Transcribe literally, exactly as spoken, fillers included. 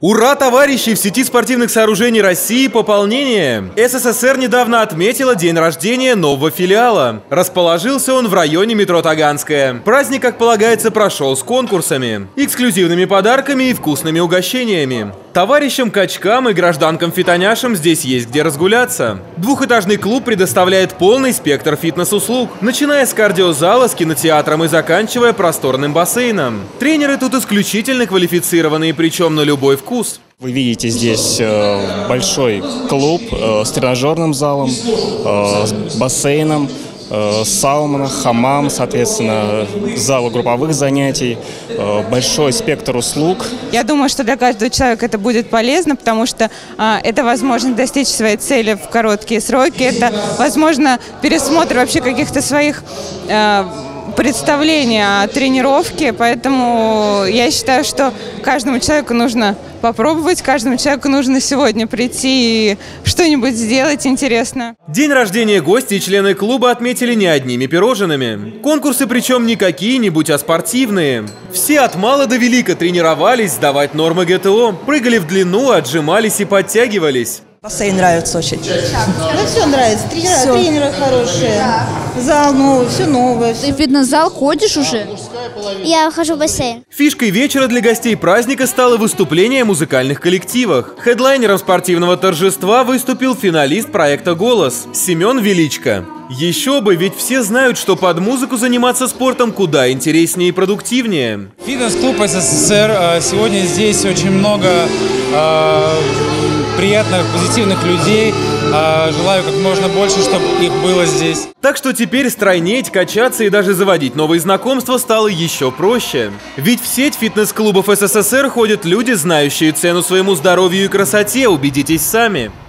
Ура, товарищи! В сети спортивных сооружений России пополнение! СССР недавно отметила день рождения нового филиала. Расположился он в районе метро Таганская. Праздник, как полагается, прошел с конкурсами, эксклюзивными подарками и вкусными угощениями. Товарищам-качкам и гражданкам-фитоняшам здесь есть где разгуляться. Двухэтажный клуб предоставляет полный спектр фитнес-услуг, начиная с кардиозала, с кинотеатром и заканчивая просторным бассейном. Тренеры тут исключительно квалифицированные, причем на любой вкус. Вы видите здесь э, большой клуб э, с тренажерным залом, э, с бассейном, э, сауна, хамам, соответственно, залы групповых занятий, э, большой спектр услуг. Я думаю, что для каждого человека это будет полезно, потому что э, это возможность достичь своей цели в короткие сроки, это возможно пересмотр вообще каких-то своих э, представления о тренировке, поэтому я считаю, что каждому человеку нужно попробовать, каждому человеку нужно сегодня прийти и что-нибудь сделать интересное. День рождения гостей и члены клуба отметили не одними пирожными. Конкурсы причем не какие-нибудь, а спортивные. Все от мала до велика тренировались сдавать нормы ГТО, прыгали в длину, отжимались и подтягивались. Бассейн нравится очень. Ну, все нравится. Тренера, Все. тренеры хорошие. Зал новый, все новое. Ты в фитнес-зал ходишь уже? Я хожу в бассейн. Фишкой вечера для гостей праздника стало выступление в музыкальных коллективах. Хедлайнером спортивного торжества выступил финалист проекта «Голос» Семен Величко. Еще бы, ведь все знают, что под музыку заниматься спортом куда интереснее и продуктивнее. Фитнес-клуб СССР. Сегодня здесь очень много э, приятных, позитивных людей. Э, желаю как можно больше, чтобы их было здесь. Так что теперь стройнеть, качаться и даже заводить новые знакомства стало еще проще. Ведь в сеть фитнес-клубов СССР ходят люди, знающие цену своему здоровью и красоте, убедитесь сами.